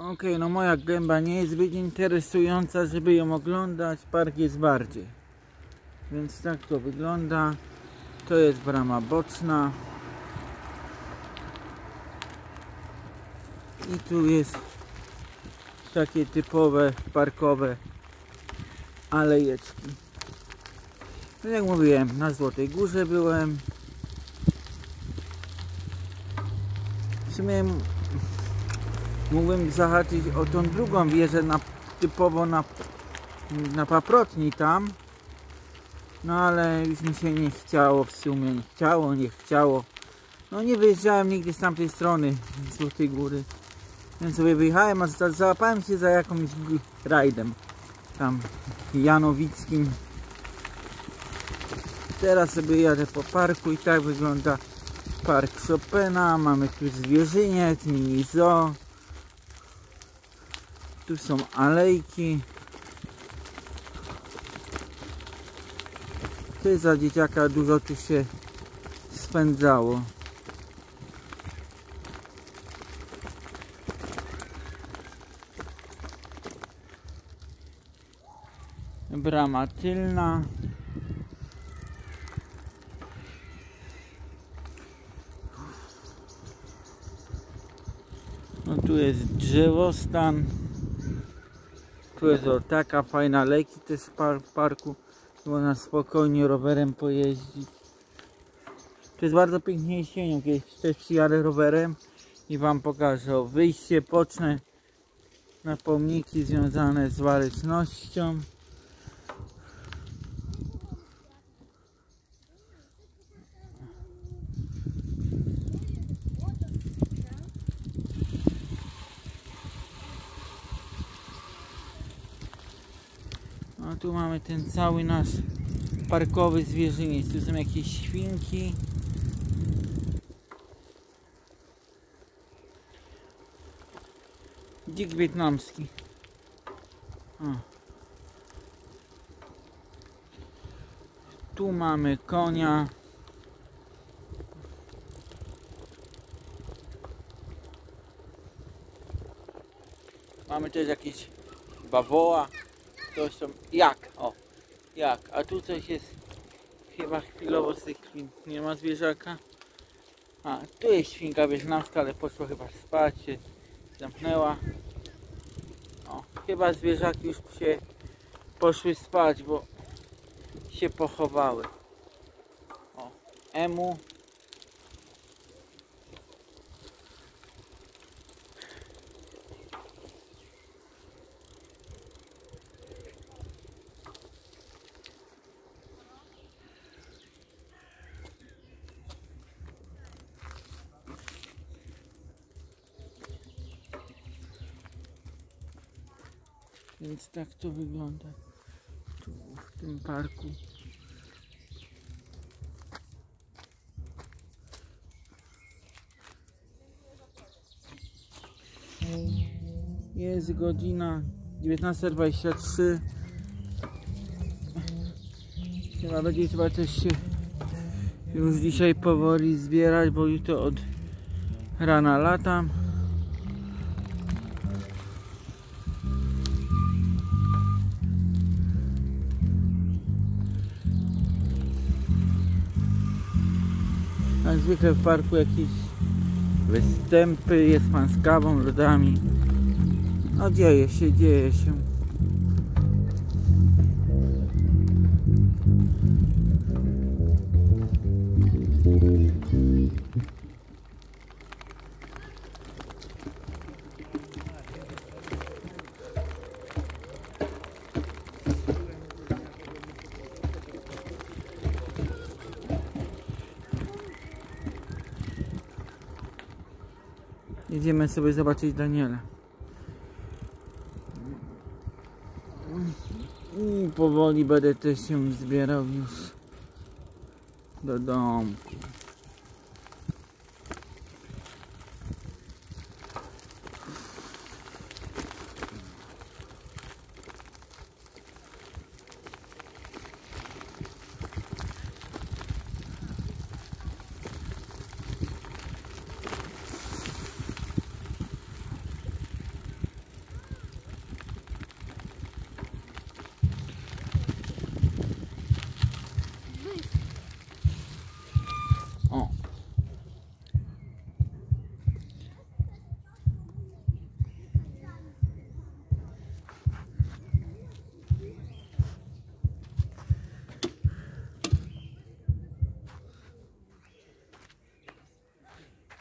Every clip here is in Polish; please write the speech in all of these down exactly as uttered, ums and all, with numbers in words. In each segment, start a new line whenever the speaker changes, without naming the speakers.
Ok, no moja gęba nie jest zbyt interesująca, żeby ją oglądać, park jest bardziej. Więc tak to wygląda. To jest brama boczna. I tu jest takie typowe parkowe alejeczki. No jak mówiłem, na Złotej Górze byłem. W sumie mógłbym zahaczyć o tą drugą wieżę na, typowo na, na Paprotni tam. No ale już mi się nie chciało w sumie, nie chciało, nie chciało. No nie wyjeżdżałem nigdy z tamtej strony Złotej Góry. Więc sobie wyjechałem, a załapałem się za jakimś rajdem. Tam janowickim. Teraz sobie jadę po parku i tak wygląda park Chopina. Mamy tu zwierzyniec, mini zoo. Tu są alejki. Ty za dzieciaka dużo tu się spędzało. Brama tylna. No tu jest drzewostan. Tu jest o taka fajna alejki też w parku. Można spokojnie rowerem pojeździć. To jest bardzo pięknie jesienią. Kiedyś też przyjadę rowerem i wam pokażę. O, wyjście pocznę na pomniki związane z walecznością. No tu mamy ten cały nasz parkowy zwierzyniec. Tu są jakieś świnki. Dzik wietnamski. O. Tu mamy konia. Mamy też jakieś bawoła. Coś tam, jak, o, jak, a tu coś jest, chyba chwilowo z tych chwil nie ma zwierzaka. A, tu jest świnka wietnamska, ale poszła chyba spać, się zamknęła. O, chyba zwierzaki już się poszły spać, bo się pochowały. O, emu. Więc tak to wygląda tu w tym parku. Jest godzina dziewiętnasta dwadzieścia trzy. Chyba będzie trzeba też się już dzisiaj powoli zbierać, bo jutro od rana latam. Jak zwykle w parku jakieś występy, jest pan z kawą, lodami. No dzieje się, dzieje się. Jedziemy sobie zobaczyć Daniela. I powoli będę też się zbierał już do domku.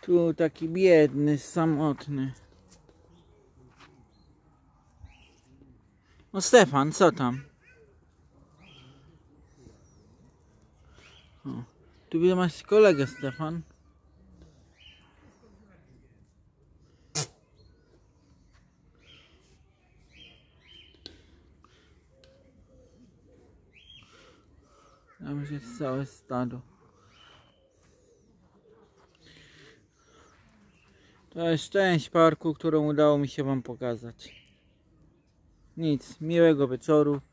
Tu taki biedny, samotny. No Stefan, co tam? O, tu widzę, masz kolegę, Stefan. Tam już jest całe stado. To jest część parku, którą udało mi się wam pokazać. Nic, miłego wieczoru.